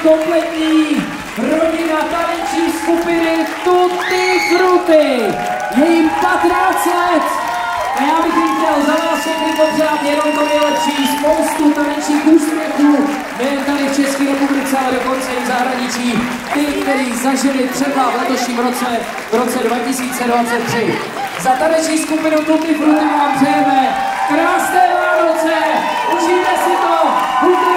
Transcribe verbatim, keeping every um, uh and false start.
kompletní rodina taneční skupiny Tutti Frutti. Je jim patnáct let a já bych jim chtěl za vás všechny popřát jenom to nejlepší, spoustu tanečních úspěchů, nejen tady v České republice, ale dokonce i v zahraničí. Ty, kteří zažili třeba v letošním roce, v roce dva tisíce dvacet tři. Za taneční skupinu Tutti Frutti vám přejeme krásné Vánoce, užijte si to, buďte